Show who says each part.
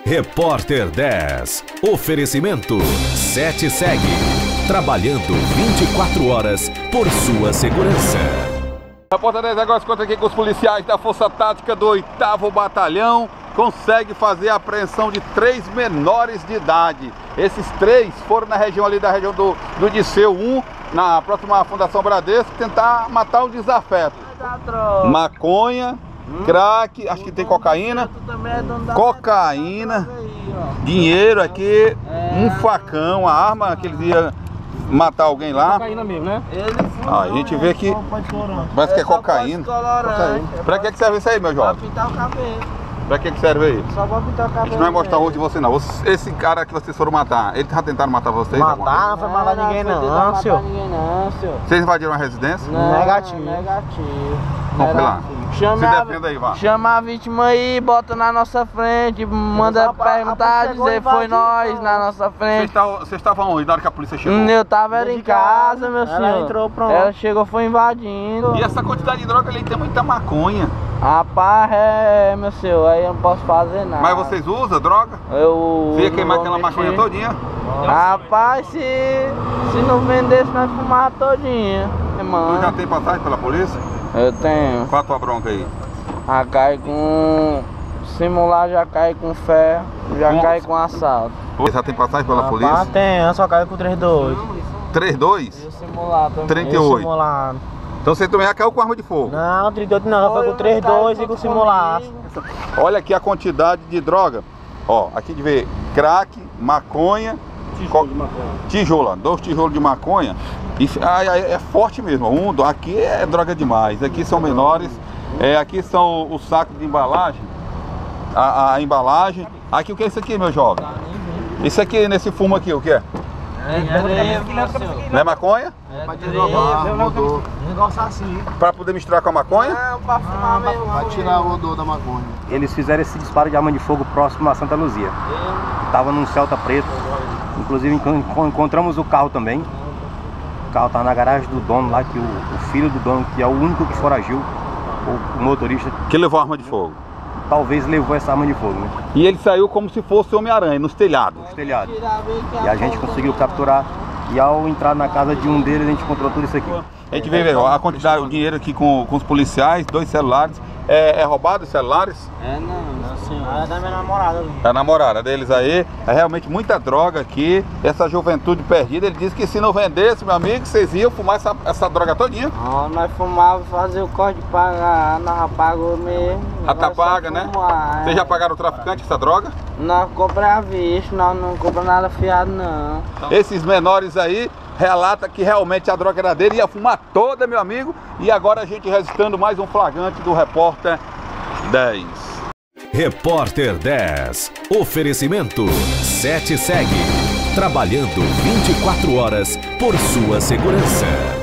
Speaker 1: Repórter 10. Oferecimento 7 Segue. Trabalhando 24 horas por sua segurança.
Speaker 2: Repórter 10 agora se encontra aqui com os policiais da Força Tática do 8º Batalhão. Consegue fazer a apreensão de 3 menores de idade. Esses 3 foram na região ali da região do Disseu 1, na próxima Fundação Bradesco, tentar matar o desafeto. Maconha, crack, acho que tem cocaína, dinheiro aqui, um facão, a arma que eles iam matar alguém lá.
Speaker 3: Cocaína mesmo, né?
Speaker 2: A gente vê que parece que é cocaína. Pra que serve isso aí, meu jovem?
Speaker 4: Pra pintar o cabelo.
Speaker 2: Pra que serve aí?
Speaker 4: Só pra pintar o cabelo.
Speaker 2: A gente não vai mostrar o rosto de você não. Esse cara que vocês foram matar, ele tá tentando matar vocês?
Speaker 4: Matar? Não foi matar ninguém não, senhor.
Speaker 2: Vocês invadiram a residência?
Speaker 4: Não, negativo.
Speaker 2: Vamos lá.
Speaker 4: Chama a vítima aí, bota na nossa frente, manda perguntar, dizer foi nós na nossa frente.
Speaker 2: Vocês estavam onde na hora que a polícia chegou?
Speaker 4: Eu tava em casa, meu senhor.
Speaker 3: Ela entrou, pronto.
Speaker 4: Ela chegou, foi invadindo.
Speaker 2: E essa quantidade de droga ali tem muita maconha.
Speaker 4: Rapaz, meu senhor, aí eu não posso fazer nada.
Speaker 2: Mas vocês usam droga?
Speaker 4: Eu
Speaker 2: Você ia queimar aquela maconha todinha?
Speaker 4: Rapaz, se não vendesse, nós fumava todinha.
Speaker 2: Tu já tem passagem pela polícia?
Speaker 4: Eu tenho.
Speaker 2: Qual a tua bronca aí?
Speaker 4: Já cai com simular, já cai com ferro, já cai com assalto.
Speaker 2: Você já tem passagem pela polícia?
Speaker 3: Tem, eu só caio com 32.
Speaker 2: 32?
Speaker 4: E o simular também.
Speaker 2: 38.
Speaker 3: Simulado.
Speaker 2: Então você também já caiu com arma de fogo?
Speaker 3: Não, 38 não, só foi com 32 e com simulado.
Speaker 2: Olha aqui a quantidade de droga. Ó, aqui de ver crack, maconha, tijolo, 2 tijolos de maconha. E, é forte mesmo. Aqui é droga demais. Aqui são menores. Aqui são os sacos de embalagem. A embalagem. Aqui o que é isso aqui, meu jovem? Isso aqui, nesse fumo aqui, o que é? Não é maconha?
Speaker 3: Negócio assim.
Speaker 2: Pra poder misturar com a maconha?
Speaker 4: Não, pra fumar mesmo.
Speaker 5: Vai tirar o odor da maconha.
Speaker 6: Eles fizeram esse disparo de arma de fogo próximo a Santa Luzia. Tava num Celta preto. Inclusive encontramos o carro também. O carro tava na garagem do dono lá, que o filho do dono, que é o único que foragiu, o motorista.
Speaker 2: Que levou a arma de fogo?
Speaker 6: Talvez levou essa arma de fogo, né?
Speaker 2: E ele saiu como se fosse Homem-Aranha, nos telhados.
Speaker 6: Nos telhados. E a gente conseguiu capturar. E ao entrar na casa de um deles, a gente encontrou tudo isso aqui.
Speaker 2: A gente vê a quantidade, o dinheiro aqui com os policiais, 2 celulares. É roubado os celulares?
Speaker 4: Não, senhor.
Speaker 3: É da minha namorada.
Speaker 2: É a namorada deles aí. É realmente muita droga aqui. Essa juventude perdida. Ele disse que se não vendesse, meu amigo, vocês iam fumar essa droga todinha.
Speaker 4: Nós fumávamos, fazia o código de pagar, nós já pagou mesmo.
Speaker 2: Já tá paga, né? Vocês já pagaram o traficante essa droga?
Speaker 4: Nós compramos à vista, nós não compramos nada fiado não.
Speaker 2: Esses menores aí relata que realmente a droga era dele, ia fumar toda, meu amigo. E agora a gente registrando mais um flagrante do Repórter 10.
Speaker 1: Repórter 10. Oferecimento 7 Segue. Trabalhando 24 horas por sua segurança.